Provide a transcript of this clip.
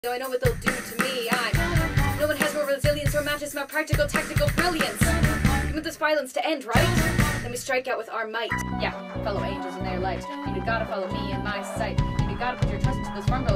Though I know what they'll do to me, no one has more resilience or matches my practical tactical brilliance. You want this violence to end, right? Then we strike out with our might. Yeah, fellow angels in their light. You gotta follow me in my sight. You gotta put your trust into this wrong